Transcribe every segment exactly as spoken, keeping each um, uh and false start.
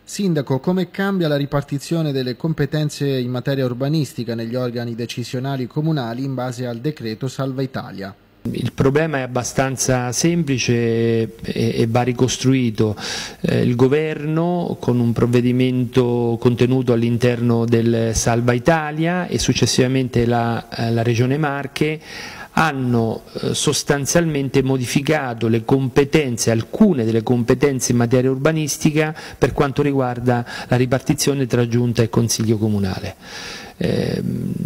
Sindaco, come cambia la ripartizione delle competenze in materia urbanistica negli organi decisionali comunali in base al decreto Salva Italia? Il problema è abbastanza semplice e, e va ricostruito. Eh, il governo, con un provvedimento contenuto all'interno del Salva Italia e successivamente la, la Regione Marche, hanno eh, sostanzialmente modificato le competenze, alcune delle competenze in materia urbanistica per quanto riguarda la ripartizione tra Giunta e Consiglio Comunale. Eh,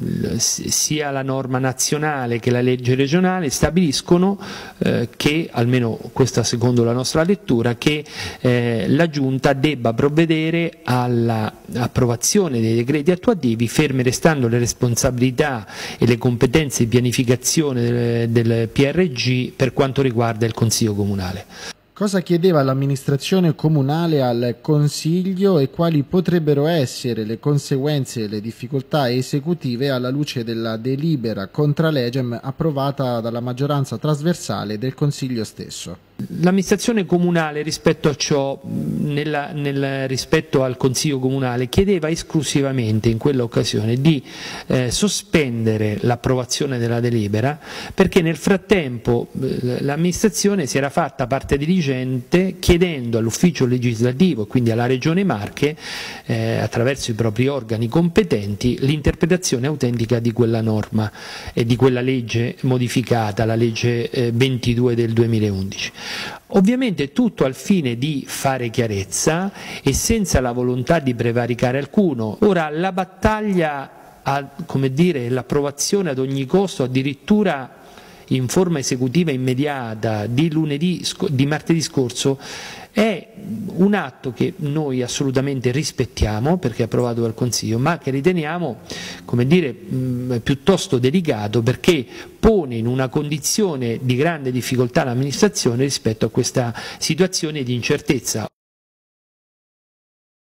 sia la norma nazionale che la legge regionale stabiliscono eh, che, almeno questa secondo la nostra lettura, che eh, la Giunta debba provvedere all'approvazione dei decreti attuativi, ferme restando le responsabilità e le competenze di pianificazione del, del P R G per quanto riguarda il Consiglio Comunale. Cosa chiedeva l'amministrazione comunale al Consiglio e quali potrebbero essere le conseguenze e le difficoltà esecutive alla luce della delibera contra legem approvata dalla maggioranza trasversale del Consiglio stesso? L'amministrazione comunale rispetto a ciò, nella, nel, rispetto al Consiglio Comunale, chiedeva esclusivamente in quell'occasione di eh, sospendere l'approvazione della delibera, perché nel frattempo eh, l'amministrazione si era fatta parte diligente chiedendo all'ufficio legislativo, quindi alla Regione Marche, eh, attraverso i propri organi competenti, l'interpretazione autentica di quella norma e di quella legge modificata, la legge eh, ventidue del duemilaundici. Ovviamente tutto al fine di fare chiarezza e senza la volontà di prevaricare alcuno. Ora la battaglia, a, come dire, l'approvazione ad ogni costo, addirittura in forma esecutiva immediata di, lunedì, di martedì scorso, è un atto che noi assolutamente rispettiamo perché è approvato dal Consiglio, ma che riteniamo, come dire, mh, piuttosto delicato, perché pone in una condizione di grande difficoltà l'amministrazione rispetto a questa situazione di incertezza.